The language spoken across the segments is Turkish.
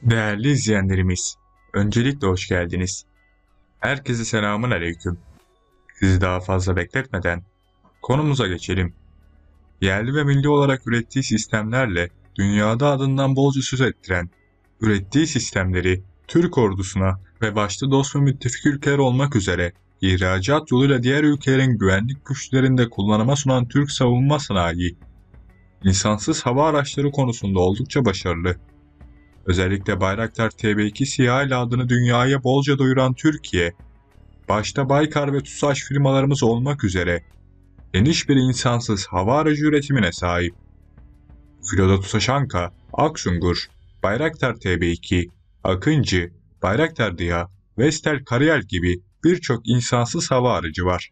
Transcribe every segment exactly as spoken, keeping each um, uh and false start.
Değerli izleyenlerimiz, öncelikle hoş geldiniz. Herkese selamun aleyküm. Sizi daha fazla bekletmeden konumuza geçelim. Yerli ve milli olarak ürettiği sistemlerle dünyada adından bolca söz ettiren, ürettiği sistemleri Türk ordusuna ve başta dost ve müttefik ülkeler olmak üzere ihracat yoluyla diğer ülkelerin güvenlik güçlerinde kullanıma sunan Türk savunma sanayi, insansız hava araçları konusunda oldukça başarılı. Özellikle Bayraktar T B iki SİHA ile adını dünyaya bolca duyuran Türkiye, başta Baykar ve TUSAŞ firmalarımız olmak üzere geniş bir insansız hava aracı üretimine sahip. Filoda TUSAŞ Anka, Aksungur, Bayraktar T B iki, Akıncı, Bayraktar DİHA, Vestel Karayel gibi birçok insansız hava aracı var.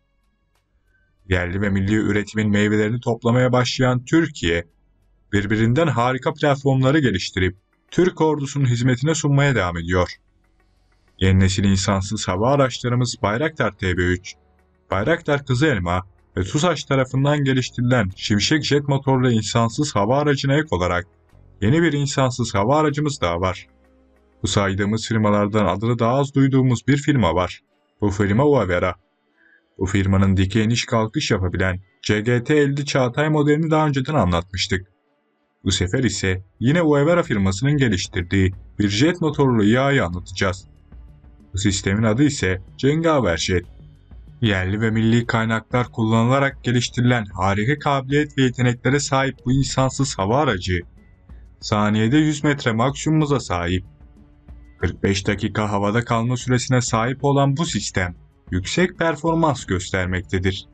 Yerli ve milli üretimin meyvelerini toplamaya başlayan Türkiye, birbirinden harika platformları geliştirip Türk ordusunun hizmetine sunmaya devam ediyor. Yeni nesil insansız hava araçlarımız Bayraktar T B üç, Bayraktar Kızılelma ve TUSAŞ tarafından geliştirilen Şimşek jet motorlu insansız hava aracına ek olarak yeni bir insansız hava aracımız daha var. Bu saydığımız firmalardan adını daha az duyduğumuz bir firma var. Bu firma Uavera. Bu firmanın dikey iniş kalkış yapabilen C G T elli Çağatay modelini daha önceden anlatmıştık. Bu sefer ise yine Uavera firmasının geliştirdiği bir jet motorlu İHA'yı anlatacağız. Bu sistemin adı ise Cengaver Jet. Yerli ve milli kaynaklar kullanılarak geliştirilen harika kabiliyet ve yeteneklere sahip bu insansız hava aracı, saniyede yüz metre maksimum hıza sahip. kırk beş dakika havada kalma süresine sahip olan bu sistem, yüksek performans göstermektedir.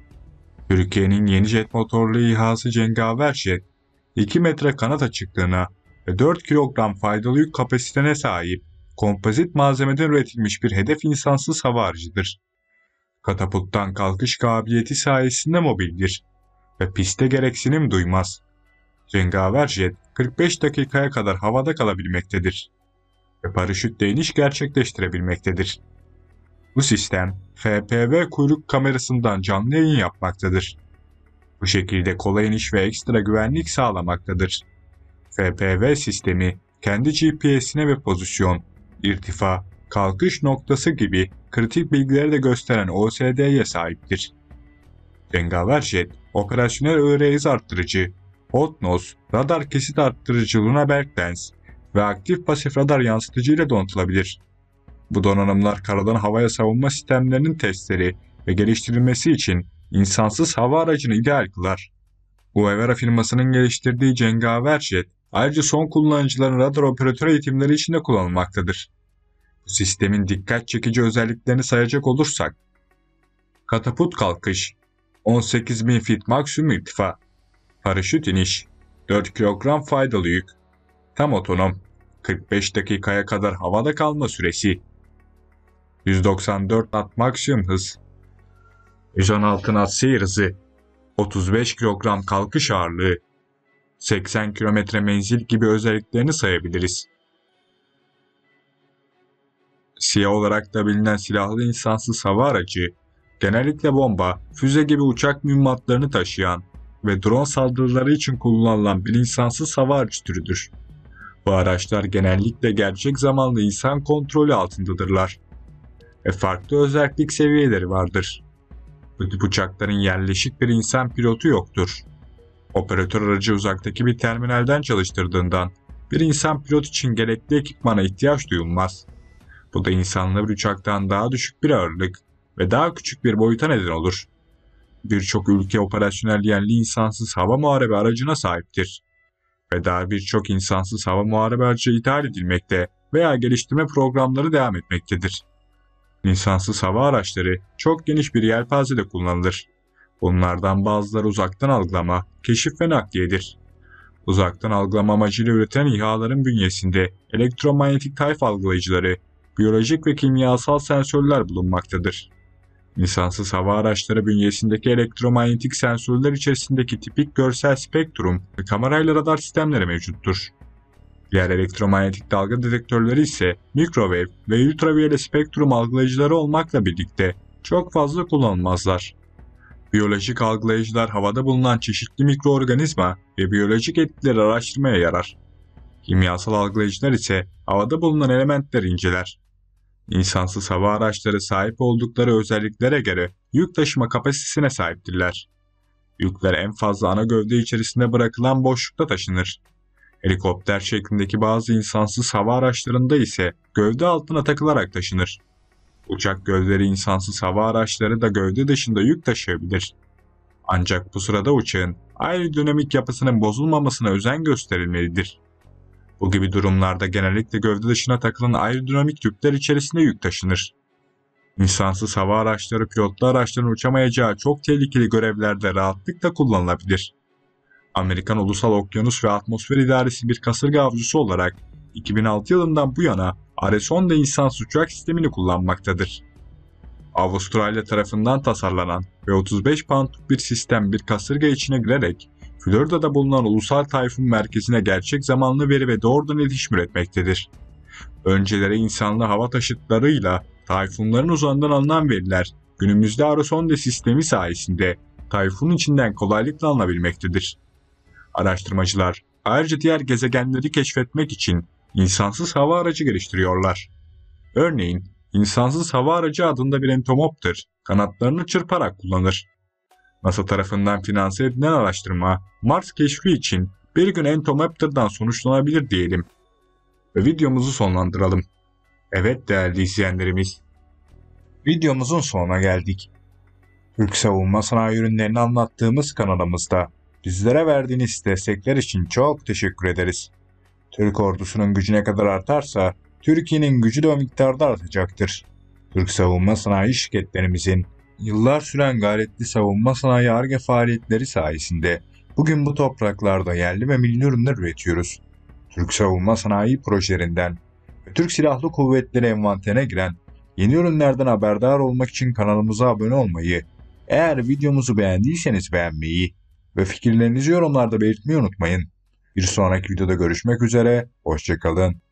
Türkiye'nin yeni jet motorlu İHA'sı Cengaver Jet, iki metre kanat açıklığına ve dört kilogram faydalı yük kapasitesine sahip kompozit malzemeden üretilmiş bir hedef insansız hava aracıdır. Katapulttan kalkış kabiliyeti sayesinde mobildir ve piste gereksinim duymaz. Cengaver Jet kırk beş dakikaya kadar havada kalabilmektedir ve paraşütle iniş gerçekleştirebilmektedir. Bu sistem F P V kuyruk kamerasından canlı yayın yapmaktadır. Bu şekilde kolay iniş ve ekstra güvenlik sağlamaktadır. F P V sistemi kendi G P S'ine ve pozisyon, irtifa, kalkış noktası gibi kritik bilgileri de gösteren O S D'ye sahiptir. Cengaver Jet, operasyonel I R hız arttırıcı, hot nose, radar kesit arttırıcı Lunaberg lens ve aktif pasif radar yansıtıcı ile donatılabilir. Bu donanımlar karadan havaya savunma sistemlerinin testleri ve geliştirilmesi için insansız hava aracını ideal kılar. Uavera firmasının geliştirdiği Cengaver Jet, ayrıca son kullanıcıların radar operatörü eğitimleri için de kullanılmaktadır. Bu sistemin dikkat çekici özelliklerini sayacak olursak, katapult kalkış, on sekiz bin fit maksimum irtifa, paraşüt iniş, dört kilogram faydalı yük, tam otonom, kırk beş dakikaya kadar havada kalma süresi, yüz doksan dört knot maksimum hız, yüz on altı knot seyir hızı, otuz beş kilogram kalkış ağırlığı, seksen kilometre menzil gibi özelliklerini sayabiliriz. SİHA olarak da bilinen silahlı insansız hava aracı, genellikle bomba, füze gibi uçak mühimmatlarını taşıyan ve drone saldırıları için kullanılan bir insansız hava aracı türüdür. Bu araçlar genellikle gerçek zamanlı insan kontrolü altındadırlar ve farklı özellik seviyeleri vardır. Bu tip uçakların yerleşik bir insan pilotu yoktur. Operatör aracı uzaktaki bir terminalden çalıştırdığından bir insan pilot için gerekli ekipmana ihtiyaç duyulmaz. Bu da insanlı bir uçaktan daha düşük bir ağırlık ve daha küçük bir boyuta neden olur. Birçok ülke operasyonel yerli insansız hava muharebe aracına sahiptir ve daha birçok insansız hava muharebe aracı ithal edilmekte veya geliştirme programları devam etmektedir. İnsansız hava araçları çok geniş bir yelpazede kullanılır. Bunlardan bazıları uzaktan algılama, keşif ve nakliyedir. Uzaktan algılama amacıyla üretilen İHA'ların bünyesinde elektromanyetik tayf algılayıcıları, biyolojik ve kimyasal sensörler bulunmaktadır. İnsansız hava araçları bünyesindeki elektromanyetik sensörler içerisindeki tipik görsel spektrum ve kamerayla radar sistemleri mevcuttur. Diğer elektromanyetik dalga detektörleri ise mikrowave ve ultraviyole spektrum algılayıcıları olmakla birlikte çok fazla kullanılmazlar. Biyolojik algılayıcılar havada bulunan çeşitli mikroorganizma ve biyolojik etkileri araştırmaya yarar. Kimyasal algılayıcılar ise havada bulunan elementleri inceler. İnsansız hava araçları sahip oldukları özelliklere göre yük taşıma kapasitesine sahiptirler. Yükler en fazla ana gövde içerisinde bırakılan boşlukta taşınır. Helikopter şeklindeki bazı insansız hava araçlarında ise gövde altına takılarak taşınır. Uçak gövdeleri insansız hava araçları da gövde dışında yük taşıyabilir. Ancak bu sırada uçağın aerodinamik yapısının bozulmamasına özen gösterilmelidir. Bu gibi durumlarda genellikle gövde dışına takılan aerodinamik yükler içerisinde yük taşınır. İnsansız hava araçları pilotlu araçların uçamayacağı çok tehlikeli görevlerde rahatlıkla kullanılabilir. Amerikan Ulusal Okyanus ve Atmosfer İdaresi bir kasırga avcısı olarak iki bin altı yılından bu yana Aresonde insansız uçak sistemini kullanmaktadır. Avustralya tarafından tasarlanan ve otuz beş poundluk bir sistem bir kasırga içine girerek Florida'da bulunan Ulusal Tayfun Merkezi'ne gerçek zamanlı veri ve doğrudan iletişim üretmektedir. Önceleri insanlı hava taşıtlarıyla tayfunların uzağından alınan veriler günümüzde Aresonde sistemi sayesinde tayfunun içinden kolaylıkla alınabilmektedir. Araştırmacılar ayrıca diğer gezegenleri keşfetmek için insansız hava aracı geliştiriyorlar. Örneğin insansız hava aracı adında bir entomopter kanatlarını çırparak kullanır. NASA tarafından finanse edilen araştırma Mars keşfi için bir gün entomopter'dan sonuçlanabilir diyelim. Ve videomuzu sonlandıralım. Evet değerli izleyenlerimiz, videomuzun sonuna geldik. Türk savunma sanayi ürünlerini anlattığımız kanalımızda bizlere verdiğiniz destekler için çok teşekkür ederiz. Türk ordusunun gücü ne kadar artarsa Türkiye'nin gücü de o miktarda artacaktır. Türk savunma sanayi şirketlerimizin yıllar süren gayretli savunma sanayi Ar-Ge faaliyetleri sayesinde bugün bu topraklarda yerli ve milli ürünler üretiyoruz. Türk savunma sanayi projelerinden ve Türk Silahlı Kuvvetleri envanterine giren yeni ürünlerden haberdar olmak için kanalımıza abone olmayı, eğer videomuzu beğendiyseniz beğenmeyi ve fikirlerinizi yorumlarda belirtmeyi unutmayın. Bir sonraki videoda görüşmek üzere, hoşça kalın.